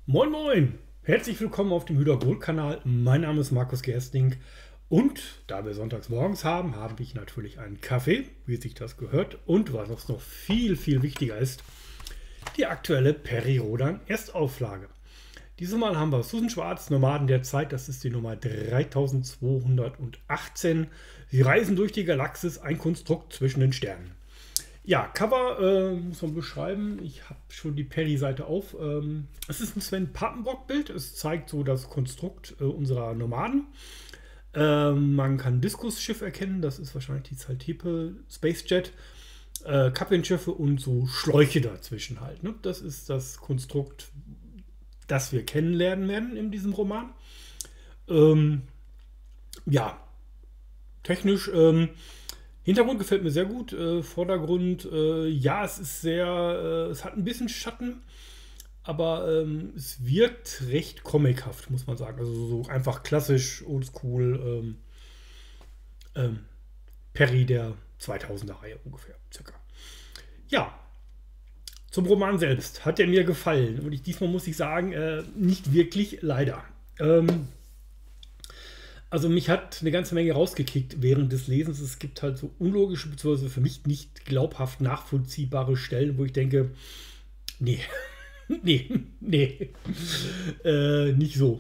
Moin Moin! Herzlich willkommen auf dem Hüder Gold Kanal. Mein Name ist Markus Gerstling und da wir sonntags morgens haben, habe ich natürlich einen Kaffee, wie sich das gehört. Und was noch viel, viel wichtiger ist, die aktuelle Peri-Rodan Erstauflage. Dieses Mal haben wir Susan Schwarz, Nomaden der Zeit, das ist die Nummer 3218. Sie reisen durch die Galaxis, ein Konstrukt zwischen den Sternen. Ja, Cover muss man beschreiben. Ich habe schon die Peri-Seite auf. Es ist ein Sven Papenbrock-Bild. Es zeigt so das Konstrukt unserer Nomaden. Man kann Diskusschiff erkennen. Das ist wahrscheinlich die Zaltepe Spacejet. Kappenschiffe und so Schläuche dazwischen halt. Ne? Das ist das Konstrukt, das wir kennenlernen werden in diesem Roman. Ja, technisch. Hintergrund gefällt mir sehr gut. Vordergrund, ja, es ist sehr, es hat ein bisschen Schatten, aber es wirkt recht comichaft, muss man sagen. Also so einfach klassisch, oldschool, Perry der 2000er Reihe ungefähr, circa. Ja, zum Roman selbst. Hat er mir gefallen? Und diesmal muss ich sagen, nicht wirklich, leider. Also mich hat eine ganze Menge rausgekickt während des Lesens. Es gibt halt so unlogische, beziehungsweise für mich nicht glaubhaft nachvollziehbare Stellen, wo ich denke, nee, nee, nicht so.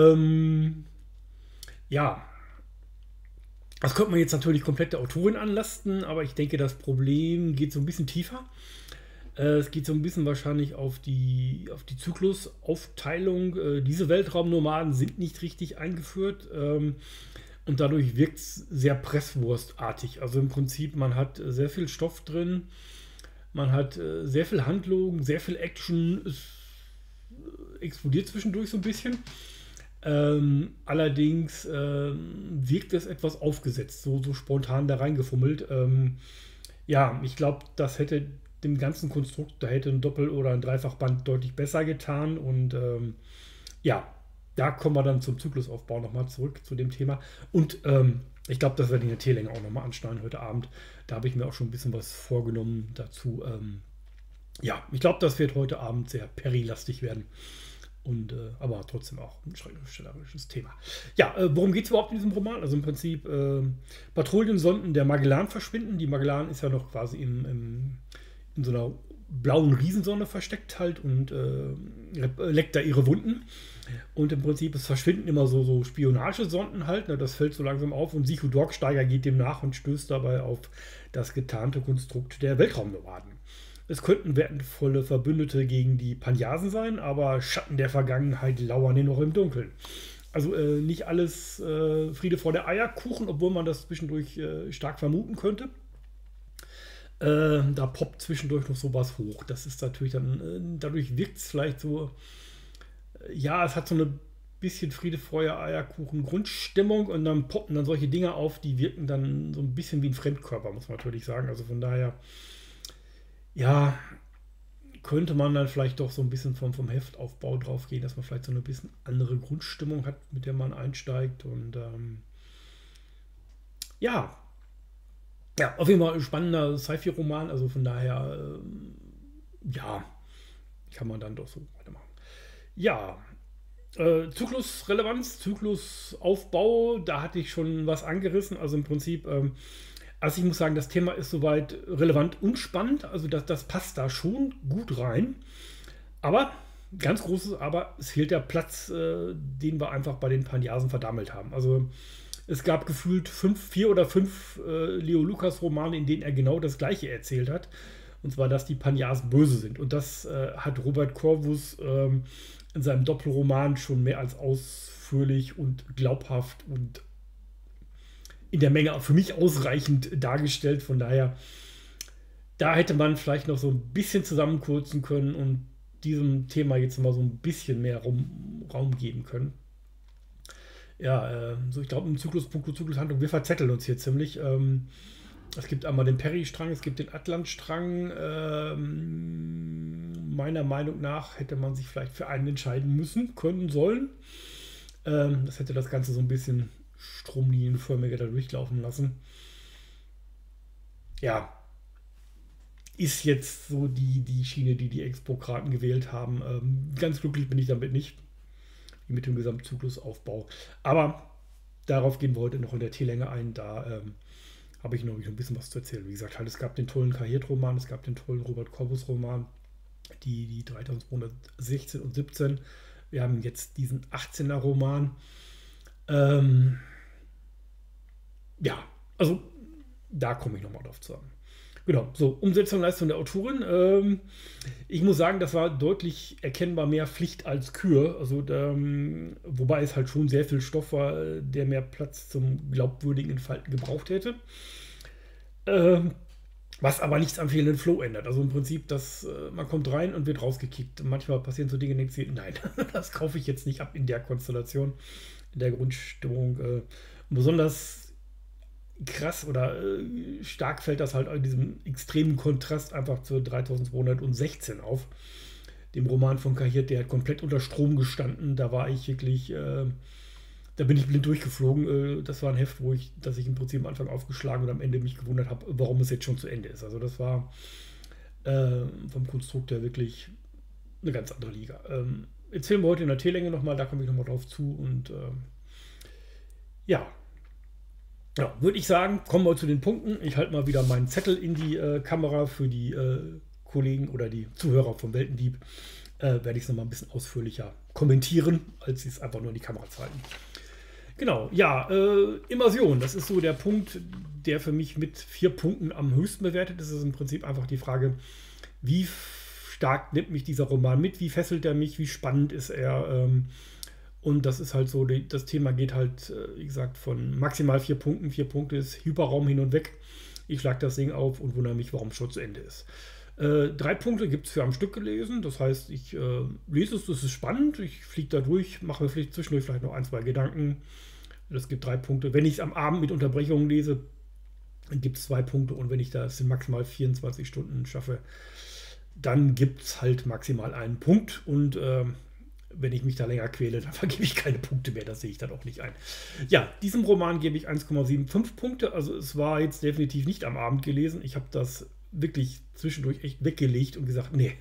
Ja, das könnte man jetzt natürlich komplett der Autorin anlasten, aber ich denke, das Problem geht so ein bisschen tiefer. Es geht so ein bisschen wahrscheinlich auf die Zyklusaufteilung. Diese Weltraumnomaden sind nicht richtig eingeführt und dadurch wirkt es sehr presswurstartig. Also im Prinzip, man hat sehr viel Stoff drin, man hat sehr viel Handlung, sehr viel Action. Es explodiert zwischendurch so ein bisschen. Allerdings wirkt es etwas aufgesetzt, so spontan da reingefummelt. Ja, ich glaube, das hätte dem ganzen Konstrukt, da hätte ein Doppel- oder ein Dreifachband deutlich besser getan. Und ja, da kommen wir dann zum Zyklusaufbau nochmal zurück zu dem Thema. Und ich glaube, das werde ich in der T-Länge auch nochmal anschneiden heute Abend. Da habe ich mir auch schon ein bisschen was vorgenommen dazu. Ja, ich glaube, das wird heute Abend sehr Peri-lastig werden. Und, aber trotzdem auch ein schriftstellerisches Thema. Ja, worum geht es überhaupt in diesem Roman? Also im Prinzip Patrouillensonden der Magellan verschwinden. Die Magellan ist ja noch quasi in so einer blauen Riesensonne versteckt halt und leckt da ihre Wunden. Und im Prinzip, es verschwinden immer so Spionagesonden halt. Ne, das fällt so langsam auf und Sichu Dorksteiger geht dem nach und stößt dabei auf das getarnte Konstrukt der Weltraumnomaden. Es könnten wertvolle Verbündete gegen die Panjasen sein, aber Schatten der Vergangenheit lauern noch im Dunkeln. Also nicht alles Friede vor der Eierkuchen, obwohl man das zwischendurch stark vermuten könnte. Da poppt zwischendurch noch sowas hoch. Das ist natürlich dann, dadurch wirkt es vielleicht so, ja, es hat so eine bisschen Friede, Feuer, Eierkuchen Grundstimmung und dann poppen dann solche Dinge auf, die wirken dann so ein bisschen wie ein Fremdkörper, muss man natürlich sagen. Also von daher, ja, könnte man dann vielleicht doch so ein bisschen vom Heftaufbau drauf gehen, dass man vielleicht so eine bisschen andere Grundstimmung hat, mit der man einsteigt. Und ja, ja, auf jeden Fall ein spannender Sci-Fi-Roman. Also von daher, ja, kann man dann doch so weitermachen. Ja, Zyklusrelevanz, Zyklusaufbau, da hatte ich schon was angerissen. Also im Prinzip, also ich muss sagen, das Thema ist soweit relevant und spannend. Also das passt da schon gut rein. Aber, ganz großes Aber, es fehlt der Platz, den wir einfach bei den Panjasen verdammelt haben. Also es gab gefühlt 4 oder 5 Leo Lucas Romane, in denen er genau das Gleiche erzählt hat. Und zwar, dass die Panjasen böse sind. Und das hat Robert Corvus in seinem Doppelroman schon mehr als ausführlich und glaubhaft und in der Menge für mich ausreichend dargestellt. Von daher, da hätte man vielleicht noch so ein bisschen zusammenkürzen können und diesem Thema jetzt mal so ein bisschen mehr Raum geben können. Ja, so ich glaube, im Zyklushandlung, wir verzetteln uns hier ziemlich. Es gibt einmal den Peri-Strang, es gibt den Atlant-Strang. Meiner Meinung nach hätte man sich vielleicht für einen entscheiden müssen, können, sollen. Das hätte das Ganze so ein bisschen stromlinienförmiger da durchlaufen lassen. Ja, ist jetzt so die Schiene, die Expokraten gewählt haben. Ganz glücklich bin ich damit nicht, wie mit dem Gesamtzyklusaufbau. Aber darauf gehen wir heute noch in der T-Länge ein. Da habe ich noch ein bisschen was zu erzählen. Wie gesagt, halt, es gab den tollen Kahirt-Roman, es gab den tollen Robert Corbus-Roman, die 3216 und 17. Wir haben jetzt diesen 18er-Roman. Ja, also da komme ich nochmal drauf zu sagen. Genau, so, Umsetzung und Leistung der Autorin. Ich muss sagen, das war deutlich erkennbar mehr Pflicht als Kür. Also, wobei es halt schon sehr viel Stoff war, der mehr Platz zum glaubwürdigen Entfalten gebraucht hätte. Was aber nichts am fehlenden Flow ändert. Also im Prinzip, man kommt rein und wird rausgekickt. Manchmal passieren so Dinge, denkst du, nein, das kaufe ich jetzt nicht ab in der Konstellation, in der Grundstimmung. Besonders krass oder stark fällt das halt in diesem extremen Kontrast einfach zur 3216 auf. Dem Roman von Kahirt, der hat komplett unter Strom gestanden. Da war ich wirklich, da bin ich blind durchgeflogen. Das war ein Heft, das ich im Prinzip am Anfang aufgeschlagen und am Ende mich gewundert habe, warum es jetzt schon zu Ende ist. Also das war vom Konstrukt her wirklich eine ganz andere Liga. Erzählen wir heute in der T-Länge nochmal, da komme ich nochmal drauf zu und ja, würde ich sagen, kommen wir zu den Punkten. Ich halte mal wieder meinen Zettel in die Kamera für die Kollegen oder die Zuhörer vom Weltendieb. Werde ich es nochmal ein bisschen ausführlicher kommentieren, als sie es einfach nur in die Kamera zu halten. Genau, ja, Immersion, das ist so der Punkt, der für mich mit 4 Punkten am höchsten bewertet ist. Das ist im Prinzip einfach die Frage, wie stark nimmt mich dieser Roman mit, wie fesselt er mich, wie spannend ist er. Und das ist halt so, das Thema geht halt, wie gesagt, von maximal 4 Punkten. 4 Punkte ist Hyperraum hin und weg. Ich schlage das Ding auf und wundere mich, warum es schon zu Ende ist. 3 Punkte gibt es für am Stück gelesen. Das heißt, ich lese es, das ist spannend. Ich fliege da durch, mache mir zwischendurch vielleicht noch 1, 2 Gedanken. Das gibt 3 Punkte. Wenn ich es am Abend mit Unterbrechungen lese, gibt es 2 Punkte. Und wenn ich das in maximal 24 Stunden schaffe, dann gibt es halt maximal 1 Punkt. Und wenn ich mich da länger quäle, dann vergebe ich keine Punkte mehr. Das sehe ich dann auch nicht ein. Ja, diesem Roman gebe ich 1,75 Punkte. Also es war jetzt definitiv nicht am Abend gelesen. Ich habe das wirklich zwischendurch echt weggelegt und gesagt, nee.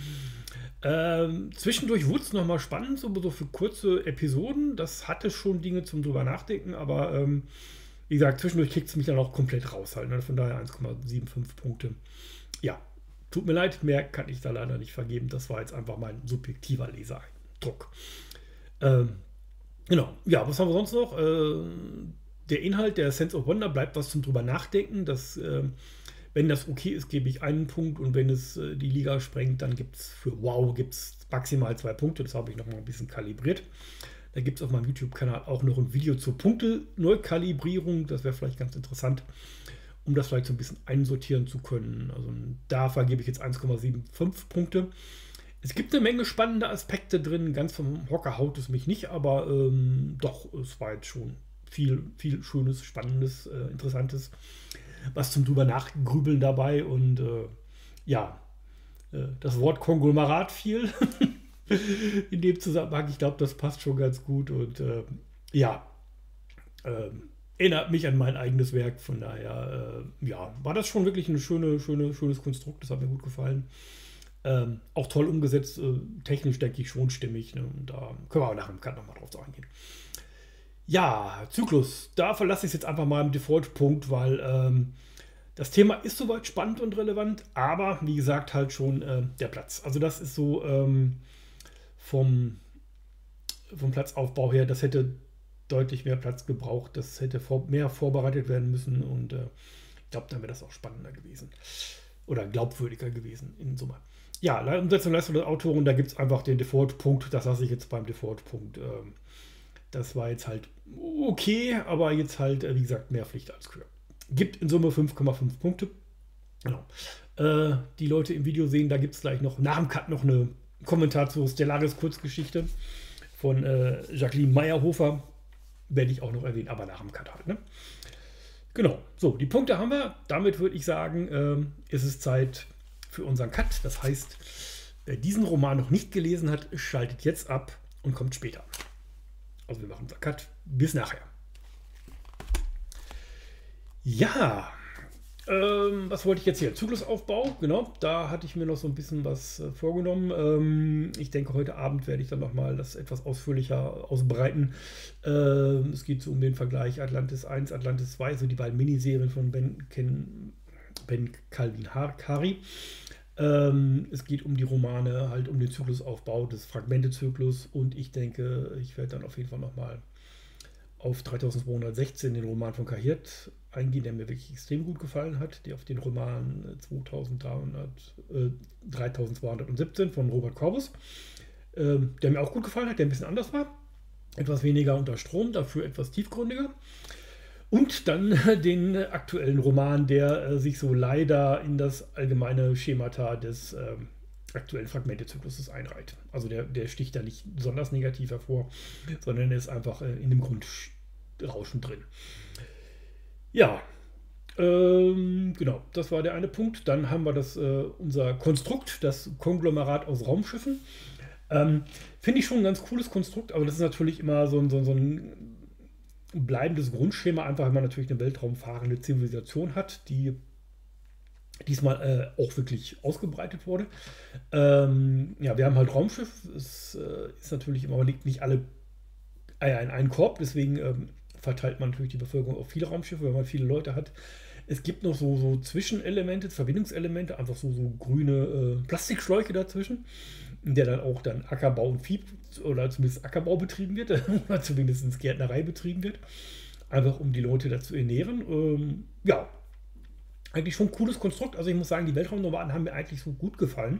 Zwischendurch wurde es nochmal spannend, so für kurze Episoden. Das hatte schon Dinge zum drüber nachdenken, aber wie gesagt, zwischendurch kriegt es mich dann auch komplett raus. Halt, ne? Von daher 1,75 Punkte. Ja, tut mir leid, mehr kann ich da leider nicht vergeben. Das war jetzt einfach mein subjektiver Leseeindruck. Genau, ja, was haben wir sonst noch? Der Inhalt, der Sense of Wonder, bleibt was zum drüber nachdenken. Wenn das okay ist, gebe ich 1 Punkt und wenn es die Liga sprengt, dann gibt es für Wow maximal 2 Punkte. Das habe ich noch mal ein bisschen kalibriert. Da gibt es auf meinem YouTube-Kanal auch noch ein Video zur Punkte-Neukalibrierung. Das wäre vielleicht ganz interessant, um das vielleicht so ein bisschen einsortieren zu können. Also da vergebe ich jetzt 1,75 Punkte. Es gibt eine Menge spannende Aspekte drin. Ganz vom Hocker haut es mich nicht, aber doch, es war jetzt schon viel Schönes, Spannendes, Interessantes, was zum drüber nachgrübeln dabei. Und das Wort Konglomerat fiel in dem Zusammenhang. Ich glaube, das passt schon ganz gut und erinnert mich an mein eigenes Werk. Von daher war das schon wirklich ein schönes Konstrukt. Das hat mir gut gefallen. Auch toll umgesetzt, technisch denke ich schon stimmig. Ne? Und da können wir auch nach dem Cut nochmal drauf eingehen. Ja, Zyklus, da verlasse ich es jetzt einfach mal im Default-Punkt, weil das Thema ist soweit spannend und relevant, aber wie gesagt halt schon der Platz. Also das ist so vom Platzaufbau her, das hätte deutlich mehr Platz gebraucht, das hätte mehr vorbereitet werden müssen und ich glaube, dann wäre das auch spannender gewesen oder glaubwürdiger gewesen in Summe. Ja, Umsetzung und Leistung der Autoren, da gibt es einfach den Default-Punkt, das lasse ich jetzt beim Default-Punkt. Das war jetzt halt okay, aber jetzt halt, wie gesagt, mehr Pflicht als Kür. Gibt in Summe 5,5 Punkte. Genau. Die Leute im Video sehen, da gibt es gleich noch nach dem Cut noch einen Kommentar zur Stellaris-Kurzgeschichte von Jacqueline Meyerhofer. Werde ich auch noch erwähnen, aber nach dem Cut halt. Ne? Genau. So, die Punkte haben wir. Damit würde ich sagen, ist es Zeit für unseren Cut. Das heißt, wer diesen Roman noch nicht gelesen hat, schaltet jetzt ab und kommt später. Also wir machen unseren Cut. Bis nachher. Ja, Was wollte ich jetzt hier? Zyklusaufbau, genau. Da hatte ich mir noch so ein bisschen was vorgenommen. Ich denke, heute Abend werde ich dann nochmal das etwas ausführlicher ausbreiten. Es geht so um den Vergleich Atlantis 1, Atlantis 2, so die beiden Miniserien von Ben Calvin Hari. Es geht um die Romane, halt um den Zyklusaufbau des Fragmentezyklus und ich denke, ich werde dann auf jeden Fall nochmal auf 3216, den Roman von Kahirt, eingehen, der mir wirklich extrem gut gefallen hat, der auf den Roman 3217 von Robert Corbus, der mir auch gut gefallen hat, der ein bisschen anders war, etwas weniger unter Strom, dafür etwas tiefgründiger. Und dann den aktuellen Roman, der sich so leider in das allgemeine Schemata des aktuellen Fragmentezykluses einreiht. Also der sticht da nicht besonders negativ hervor, sondern ist einfach in dem Grundrauschen drin. Ja, genau, das war der eine Punkt. Dann haben wir unser Konstrukt, das Konglomerat aus Raumschiffen. Finde ich schon ein ganz cooles Konstrukt, aber das ist natürlich immer so ein bleibendes Grundschema, einfach wenn man natürlich eine weltraumfahrende Zivilisation hat, die diesmal auch wirklich ausgebreitet wurde. Ja, wir haben halt Raumschiff. Es ist natürlich immer, man legt nicht alle Eier in einen Korb, deswegen verteilt man natürlich die Bevölkerung auf viele Raumschiffe, wenn man viele Leute hat. Es gibt noch so Zwischenelemente, Verbindungselemente, einfach so grüne Plastikschläuche dazwischen, in der dann auch dann Ackerbau und Vieh oder zumindest Ackerbau betrieben wird oder zumindest Gärtnerei betrieben wird, einfach um die Leute dazu ernähren. Ja, eigentlich schon ein cooles Konstrukt. Also ich muss sagen, die Weltraumnomaden haben mir eigentlich so gut gefallen.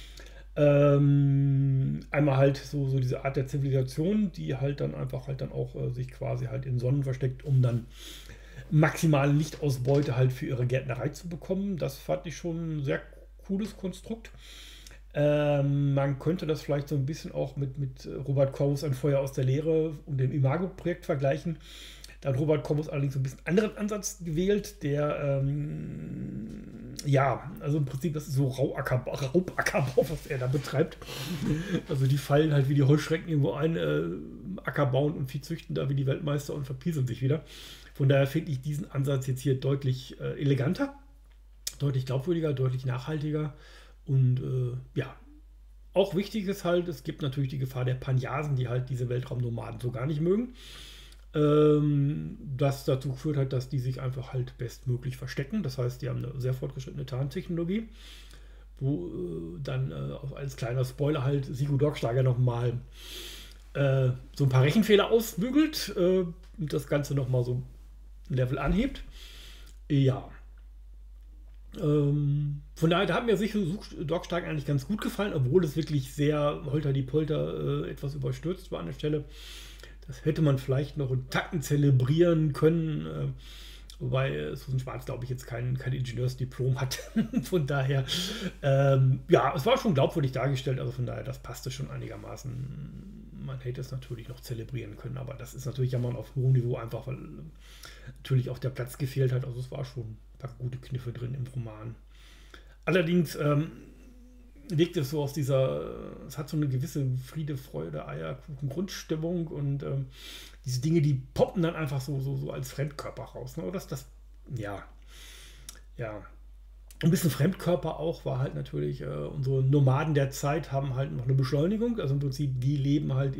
Einmal halt so diese Art der Zivilisation, die halt dann einfach halt dann auch sich quasi halt in Sonnen versteckt, um dann maximale Lichtausbeute halt für ihre Gärtnerei zu bekommen. Das fand ich schon ein sehr cooles Konstrukt. Man könnte das vielleicht so ein bisschen auch mit Robert Corbus Ein Feuer aus der Leere und dem Imago-Projekt vergleichen. Da hat Robert Corbus allerdings ein bisschen anderen Ansatz gewählt, der, ja, also im Prinzip, das ist so Raubackerbau, was er da betreibt. Also die fallen halt wie die Heuschrecken irgendwo ein, Acker bauen und Vieh züchten da wie die Weltmeister und verpieseln sich wieder. Von daher finde ich diesen Ansatz jetzt hier deutlich eleganter, deutlich glaubwürdiger, deutlich nachhaltiger und ja, auch wichtig ist halt, es gibt natürlich die Gefahr der Panjasen, die halt diese Weltraumnomaden so gar nicht mögen. Das dazu führt halt, dass die sich einfach halt bestmöglich verstecken. Das heißt, die haben eine sehr fortgeschrittene Tarntechnologie, wo dann als kleiner Spoiler halt Sigo Dorksteiger nochmal so ein paar Rechenfehler ausbügelt und das Ganze nochmal so ein Level anhebt. Ja. Von daher, da hat mir sicher Dorksteiger eigentlich ganz gut gefallen, obwohl es wirklich sehr holter-die-polter etwas überstürzt war an der Stelle. Das hätte man vielleicht noch in Takten zelebrieren können, wobei Susan Schwarz, glaube ich, jetzt kein Ingenieursdiplom hat. Von daher, ja, es war schon glaubwürdig dargestellt, also von daher, das passte schon einigermaßen. Man hätte es natürlich noch zelebrieren können, aber das ist natürlich ja mal auf hohem Niveau einfach, weil natürlich auch der Platz gefehlt hat. Also es war schon ein paar gute Kniffe drin im Roman. Allerdings wirkt es so aus es hat so eine gewisse Friede, Freude, Eierkuchen, Grundstimmung und diese Dinge, die poppen dann einfach so als Fremdkörper raus. Ne? Oder ja, ein bisschen Fremdkörper auch war halt natürlich, unsere Nomaden der Zeit haben halt noch eine Beschleunigung, also im Prinzip, die leben halt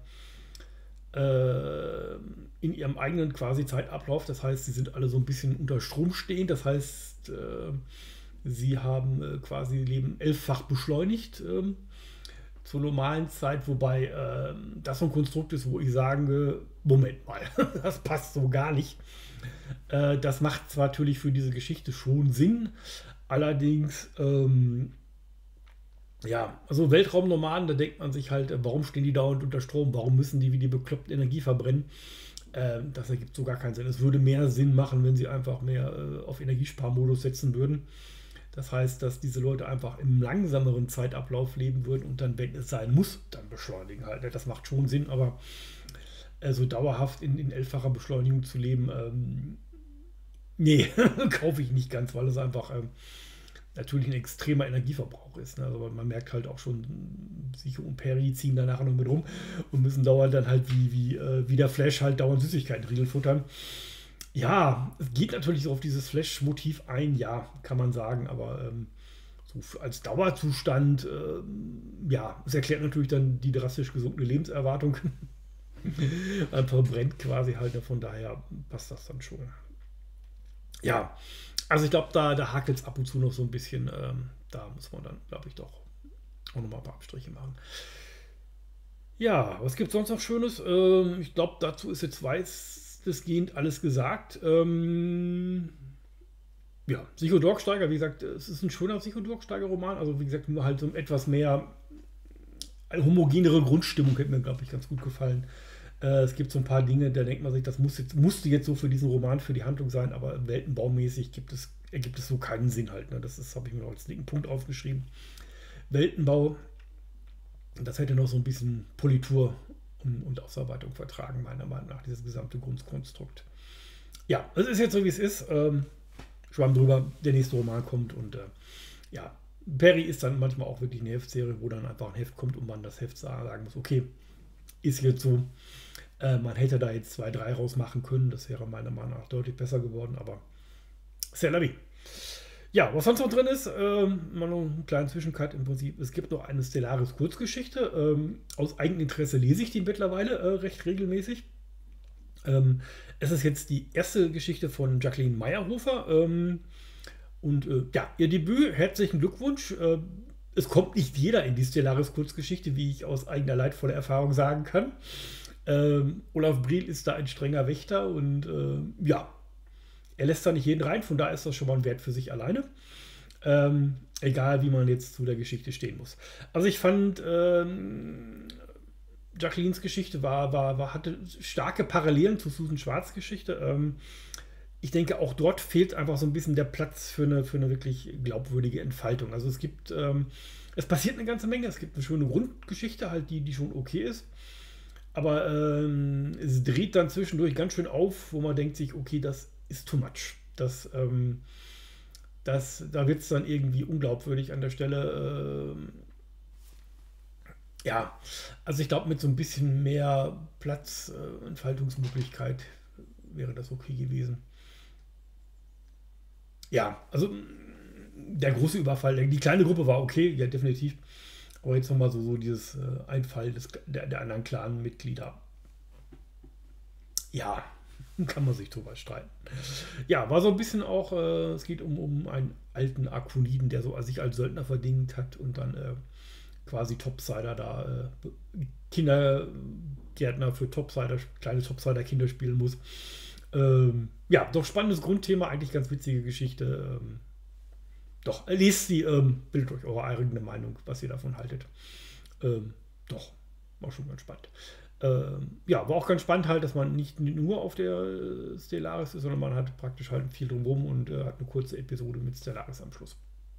in ihrem eigenen quasi Zeitablauf, das heißt, sie sind alle so ein bisschen unter Strom stehend, das heißt, sie haben quasi Leben 11-fach beschleunigt zur normalen Zeit, wobei das so ein Konstrukt ist, wo ich sage, Moment mal, das passt so gar nicht. Das macht zwar natürlich für diese Geschichte schon Sinn, allerdings, ja, also Weltraumnomaden, da denkt man sich halt, warum stehen die dauernd unter Strom, warum müssen die wie die bekloppten Energie verbrennen? Das ergibt so gar keinen Sinn. Es würde mehr Sinn machen, wenn sie einfach mehr auf Energiesparmodus setzen würden. Das heißt, dass diese Leute einfach im langsameren Zeitablauf leben würden und dann, wenn es sein muss, dann beschleunigen halt. Das macht schon Sinn, aber so dauerhaft in 11-facher Beschleunigung zu leben, nee, kaufe ich nicht ganz, weil es einfach natürlich ein extremer Energieverbrauch ist. Ne? Also man merkt halt auch schon, Sicho und Perry ziehen da nachher noch mit rum und müssen dauernd dann halt wie der Flash halt dauernd Süßigkeitenriegel futtern. Ja, es geht natürlich so auf dieses Flash-Motiv ein, ja, kann man sagen, aber so als Dauerzustand, ja, es erklärt natürlich dann die drastisch gesunkene Lebenserwartung. Man verbrennt quasi halt, ne, von daher passt das dann schon. Ja, also ich glaube, da hakelt es ab und zu noch so ein bisschen. Da muss man dann, glaube ich, doch auch nochmal ein paar Abstriche machen. Ja, was gibt es sonst noch Schönes? Ich glaube, dazu ist jetzt weitestgehend alles gesagt. Ja, Psychodorksteiger, wie gesagt, es ist ein schöner Psychodorksteiger-Roman. Also wie gesagt, nur halt so etwas mehr, eine homogenere Grundstimmung hätte mir, glaube ich, ganz gut gefallen. Es gibt so ein paar Dinge, da denkt man sich, das musste jetzt so für diesen Roman, für die Handlung sein, aber weltenbaumäßig ergibt es so keinen Sinn halt. Ne? Das habe ich mir noch als linken Punkt aufgeschrieben. Weltenbau, das hätte noch so ein bisschen Politur und Ausarbeitung vertragen, meiner Meinung nach, dieses gesamte Grundkonstrukt. Ja, es ist jetzt so, wie es ist. Schwamm drüber, der nächste Roman kommt und ja, Perry ist dann manchmal auch wirklich eine Heftserie, wo dann einfach ein Heft kommt und man das Heft sagen muss, okay, ist jetzt so. Man hätte da jetzt 2, 3 rausmachen können, das wäre meiner Meinung nach deutlich besser geworden, aber c'est la vie. Ja, was sonst noch drin ist, mal noch einen kleinen Zwischencut im Prinzip. Es gibt noch eine Stellaris Kurzgeschichte. Aus Eigeninteresse lese ich die mittlerweile recht regelmäßig. Es ist jetzt die erste Geschichte von Jacqueline Meyerhofer. Und ja, ihr Debüt, herzlichen Glückwunsch. Es kommt nicht jeder in die Stellaris Kurzgeschichte, wie ich aus eigener leidvoller Erfahrung sagen kann. Olaf Briel ist da ein strenger Wächter und ja, er lässt da nicht jeden rein, von daher ist das schon mal ein Wert für sich alleine. Egal, wie man jetzt zu der Geschichte stehen muss. Also ich fand, Jacquelines Geschichte hatte starke Parallelen zu Susan Schwarz Geschichte. Ich denke, auch dort fehlt einfach so ein bisschen der Platz für eine wirklich glaubwürdige Entfaltung. Also es passiert eine ganze Menge. Es gibt eine schöne Grundgeschichte, halt die schon okay ist. Aber es dreht dann zwischendurch ganz schön auf, wo man denkt sich, okay, das ist too much. Da wird es dann irgendwie unglaubwürdig an der Stelle. Ja, also ich glaube, mit so ein bisschen mehr Platz, Entfaltungsmöglichkeit wäre das okay gewesen. Ja, also der große Überfall, die kleine Gruppe war okay, ja, definitiv. Aber jetzt nochmal so dieses Einfall der anderen Clan-Mitglieder. Ja, kann man sich drüber streiten. Ja, war so ein bisschen auch, es geht um einen alten Arkoniden, der so sich als Söldner verdient hat und dann quasi Topsider da, Kindergärtner für Topsider, kleine Topsider-Kinder spielen muss. Ja, doch spannendes Grundthema, eigentlich ganz witzige Geschichte. Doch, lest sie, bildet euch eure eigene Meinung, was ihr davon haltet. Doch, war schon ganz spannend. Ja, war auch ganz spannend halt, dass man nicht nur auf der Stellaris ist, sondern man hat praktisch halt viel drumherum und hat eine kurze Episode mit Stellaris am Schluss.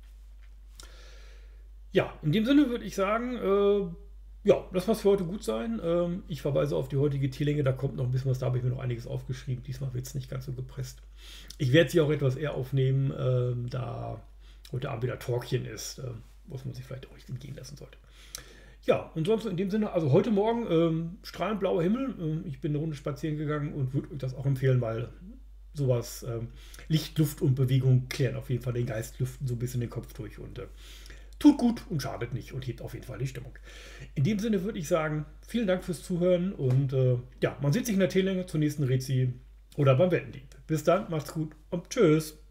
Ja, in dem Sinne würde ich sagen, ja, das muss für heute gut sein. Ich verweise auf die heutige T-Länge, da kommt noch ein bisschen was, da habe ich mir noch einiges aufgeschrieben. Diesmal wird es nicht ganz so gepresst. Ich werde sie auch etwas eher aufnehmen, da heute Abend wieder Talkchen ist, was man sich vielleicht auch nicht entgehen lassen sollte. Ja, und sonst in dem Sinne, also heute Morgen strahlend blauer Himmel. Ich bin eine Runde spazieren gegangen und würde euch das auch empfehlen, weil sowas, Licht, Luft und Bewegung klären auf jeden Fall den Geist, lüften so ein bisschen den Kopf durch und tut gut und schadet nicht und hebt auf jeden Fall die Stimmung. In dem Sinne würde ich sagen, vielen Dank fürs Zuhören und ja, man sieht sich in der T-Länge zur nächsten Rezi oder beim Wettendieb. Bis dann, macht's gut und tschüss.